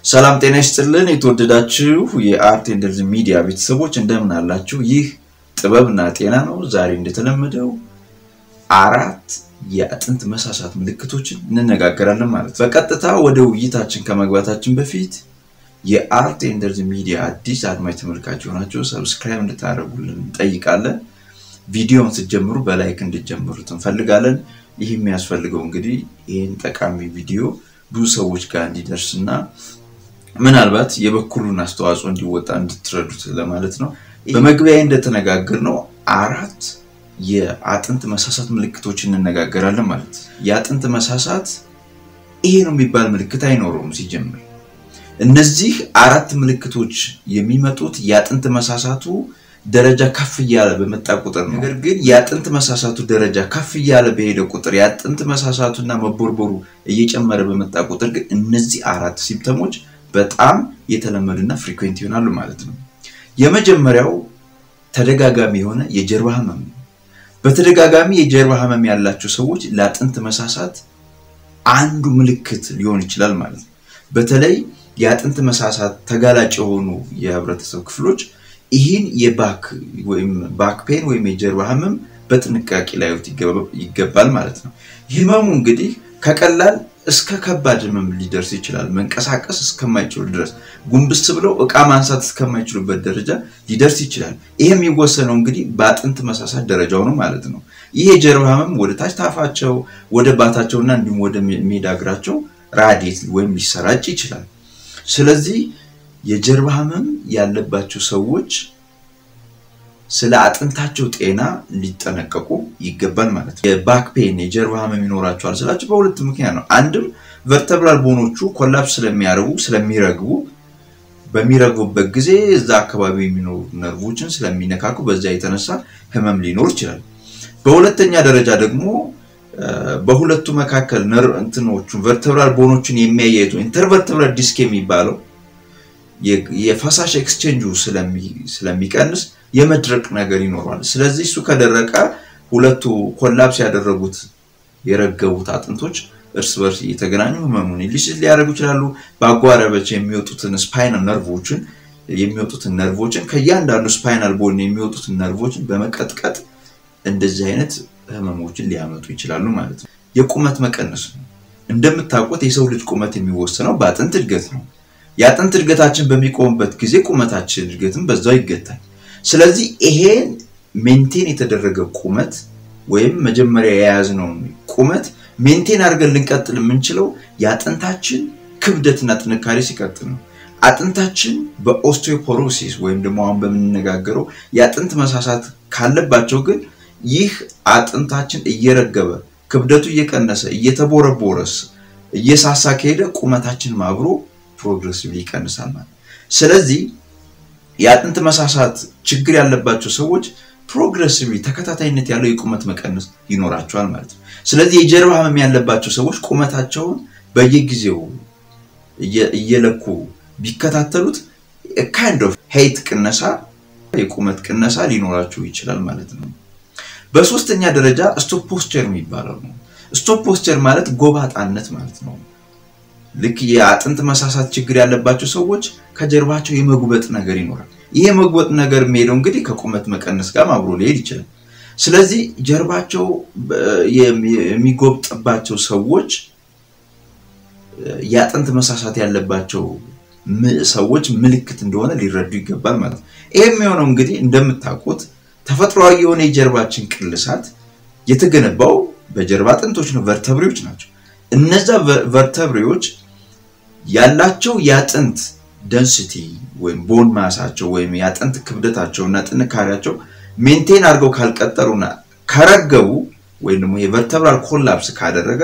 ሰላም ጤና ይስጥልን የተወደዳችሁ የአርት ኤንደልዝ ሚዲያ ቤተሰቦች እንደምን አላችሁ? ይህ ጥበብና ጤና ነው። ዛሬ እንደተለመደው አራት የአጥንት መሳሳት ምልክቶችን እንነጋገራለን ማለት ነው። በቀጥታ ወደ ውይይታችን ከመግባታችን በፊት የአርት ኤንደልዝ ሚዲያ አዲስ አድማጭ ተመልካች ሆናችሁ ሰብስክራይብ እንድታደርጉልን እንጠይቃለን። ቪዲዮውን ስትጀምሩ በላይክ እንድትጀምሩት እንፈልጋለን። ይህ የሚያስፈልገው እንግዲህ ይሄን ጠቃሚ ቪዲዮ ብዙ ሰዎች ጋር እንዲደርስና ምናልባት የበኩሉን አስተዋጽኦ እንዲወጣ እንድትረዱት ለማለት ነው። በመግቢያዬ እንደተነጋገርነው አራት የአጥንት መሳሳት ምልክቶችን እንነጋገራለን ማለት ነው። የአጥንት መሳሳት ይሄ ነው የሚባል ምልክት አይኖርም ሲጀምር። እነዚህ አራት ምልክቶች የሚመጡት የአጥንት መሳሳቱ ደረጃ ከፍ ያለ በመጣ ቁጥር ነው። ነገር ግን የአጥንት መሳሳቱ ደረጃ ከፍ ያለ በሄደ ቁጥር የአጥንት መሳሳቱና መቦርቦሩ እየጨመረ በመጣ ቁጥር ግን እነዚህ አራት ሲምፕተሞች በጣም የተለመዱና ፍሪኩዌንት ይሆናሉ ማለት ነው። የመጀመሪያው ተደጋጋሚ የሆነ የጀርባ ህመም። በተደጋጋሚ የጀርባ ህመም ያላቸው ሰዎች ለአጥንት መሳሳት አንዱ ምልክት ሊሆን ይችላል ማለት ነው። በተለይ የአጥንት መሳሳት ተጋላጭ የሆኑ የህብረተሰብ ክፍሎች ይህን የባክ ወይም ባክ ፔን ወይም የጀርባ ህመም በጥንቃቄ ሊያዩት ይገባል ማለት ነው። ህመሙ እንግዲህ ከቀላል እስከ ከባድ ህመም ሊደርስ ይችላል። መንቀሳቀስ እስከማይችሉ ድረስ ጉንብስ ብለው ዕቃ ማንሳት እስከማይችሉበት ደረጃ ሊደርስ ይችላል። ይሄም የሚወሰነው እንግዲህ በአጥንት መሳሳት ደረጃው ነው ማለት ነው። ይሄ የጀርባ ህመም ወደ ታች ታፋቸው ወደ ባታቸውና እንዲሁም ወደ ሜዳ እግራቸው ራዲየት ወይም ሊሰራጭ ይችላል። ስለዚህ የጀርባ ህመም ያለባቸው ሰዎች ስለ አጥንታቸው ጤና ሊጠነቀቁ ይገባል ማለት ነው። የባክ ፔን የጀርባ ህመም ይኖራቸዋል ስላችሁ በሁለት ምክንያት ነው። አንድም ቨርተብራል ቦኖቹ ኮላፕስ ስለሚረግቡ በሚረግቡበት ጊዜ እዛ አካባቢ የሚኖሩ ነርቮችን ስለሚነካኩ በዛ የተነሳ ህመም ሊኖር ይችላል። በሁለተኛ ደረጃ ደግሞ በሁለቱ መካከል ቨርተብራል ቦኖችን የሚያያይዙ ኢንተርቨርተብራል ዲስክ የሚባለው የፋሳሽ ኤክስቼንጁ ስለሚቀንስ የመድረቅ ነገር ይኖራል። ስለዚህ እሱ ከደረቀ ሁለቱ ኮላፕስ ያደረጉት የረገቡት አጥንቶች እርስ በርስ እየተገናኙ ህመሙን ሊያደርጉ ይችላሉ። በአጓራበች የሚወጡትን ስፓይናል ነርቮችን ከእያንዳንዱ ስፓይናል ቦን የሚወጡትን ነርቮችን በመቀጥቀጥ እንደዚህ አይነት ህመሞችን ሊያመጡ ይችላሉ ማለት ነው። የቁመት መቀነስ ነው። እንደምታውቁት የሰው ልጅ ቁመት የሚወሰነው በአጥንት እድገት ነው። የአጥንት እድገታችን በሚቆምበት ጊዜ ቁመታችን እድገትም በዛው ይገታል። ስለዚህ ይሄን ሜንቴን የተደረገ ቁመት ወይም መጀመሪያ የያዝነው ቁመት ሜንቴን አድርገን ልንቀጥል የምንችለው የአጥንታችን ክብደትና ጥንካሬ ሲቀጥል ነው። አጥንታችን በኦስቲዮፖሮሲስ ወይም ደግሞ አሁን በመነጋገረው የአጥንት መሳሳት ካለባቸው ግን ይህ አጥንታችን እየረገበ ክብደቱ እየቀነሰ እየተቦረቦረስ እየሳሳ ከሄደ ቁመታችን ማብሮ ፕሮግሬሲቭሊ ይቀንሳል ማለት። ስለዚህ የአጥንት መሳሳት ችግር ያለባቸው ሰዎች ፕሮግሬሲቭሊ ተከታታይነት ያለው የቁመት መቀነስ ይኖራቸዋል ማለት ነው። ስለዚህ የጀርባ ህመም ያለባቸው ሰዎች ቁመታቸውን በየጊዜው እየለኩ ቢከታተሉት kind of height ቅነሳ የቁመት ቅነሳ ሊኖራቸው ይችላል ማለት ነው። በሶስተኛ ደረጃ ስቶፕ ፖስቸር የሚባለው ነው። ስቶፕ ፖስቸር ማለት ጎባጣነት ማለት ነው። ልክ የአጥንት መሳሳት ችግር ያለባቸው ሰዎች ከጀርባቸው የመጉበጥ ነገር ይኖራል። ይሄ መጉበጥ ነገር የሚሄደው እንግዲህ ከቁመት መቀነስ ጋር አብሮ ሊሄድ ይችላል። ስለዚህ ጀርባቸው የሚጎብጥባቸው ሰዎች የአጥንት መሳሳት ያለባቸው ሰዎች ምልክት እንደሆነ ሊረዱ ይገባል ማለት ነው። ይሄም የሚሆነው እንግዲህ እንደምታውቁት ተፈጥሯዊ የሆነ የጀርባችን ቅልሳት የተገነባው በጀርባ አጥንቶች ነው፣ ቨርተብሬዎች ናቸው። እነዛ ቨርተብሬዎች ያላቸው የአጥንት ዴንሲቲ ወይም ቦን ማሳቸው ወይም የአጥንት ክብደታቸውና ጥንካሬያቸው ሜንቴን አድርገው ካልቀጠሉና ከረገቡ ወይም ደግሞ የቨርተብራል ኮላፕስ ካደረገ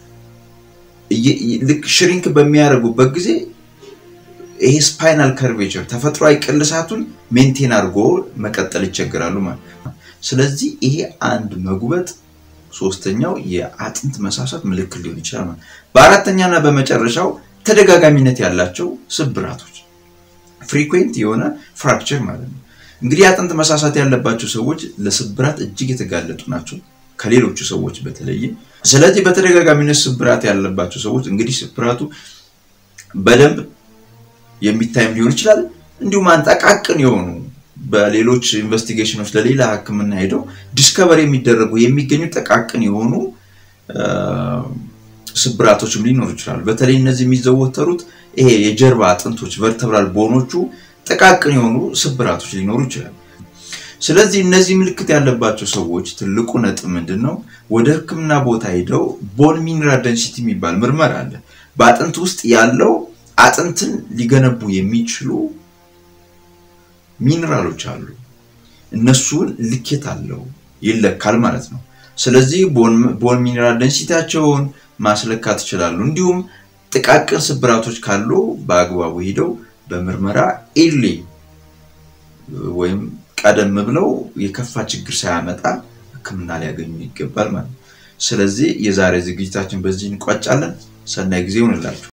ልክ ሽሪንክ በሚያደርጉበት ጊዜ ይሄ ስፓይናል ከርቬቸር ተፈጥሯዊ ቅልሳቱን ሜንቴን አድርጎ መቀጠል ይቸገራሉ ማለት ነው። ስለዚህ ይሄ አንድ መጉበጥ ሶስተኛው የአጥንት መሳሳት ምልክት ሊሆን ይችላል ማለት። በአራተኛና በመጨረሻው ተደጋጋሚነት ያላቸው ስብራቶች ፍሪኩዌንት የሆነ ፍራክቸር ማለት ነው። እንግዲህ አጥንት መሳሳት ያለባቸው ሰዎች ለስብራት እጅግ የተጋለጡ ናቸው ከሌሎቹ ሰዎች በተለየ። ስለዚህ በተደጋጋሚነት ስብራት ያለባቸው ሰዎች እንግዲህ ስብራቱ በደንብ የሚታይም ሊሆን ይችላል እንዲሁም አንጠቃቅን የሆኑ በሌሎች ኢንቨስቲጌሽኖች ለሌላ ህክምና ሄደው ዲስከቨር የሚደረጉ የሚገኙ ጠቃቅን የሆኑ ስብራቶችም ሊኖሩ ይችላሉ በተለይ እነዚህ የሚዘወተሩት ይሄ የጀርባ አጥንቶች ቨርተብራል ቦኖቹ ጠቃቅን የሆኑ ስብራቶች ሊኖሩ ይችላሉ ስለዚህ እነዚህ ምልክት ያለባቸው ሰዎች ትልቁ ነጥብ ምንድነው ወደ ህክምና ቦታ ሄደው ቦን ሚነራል ዴንሲቲ የሚባል ምርመራ አለ በአጥንት ውስጥ ያለው አጥንትን ሊገነቡ የሚችሉ ሚነራሎች አሉ እነሱን ልኬት አለው ይለካል ማለት ነው ስለዚህ ቦን ሚነራል ዴንሲቲያቸውን ማስለካት ይችላሉ እንዲሁም ጥቃቅን ስብራቶች ካሉ በአግባቡ ሄደው በምርመራ ኤርሊ ወይም ቀደም ብለው የከፋ ችግር ሳያመጣ ህክምና ሊያገኙ ይገባል ማለት ስለዚህ የዛሬ ዝግጅታችን በዚህ እንቋጫለን ሰናይ ጊዜ ይሁንላችሁ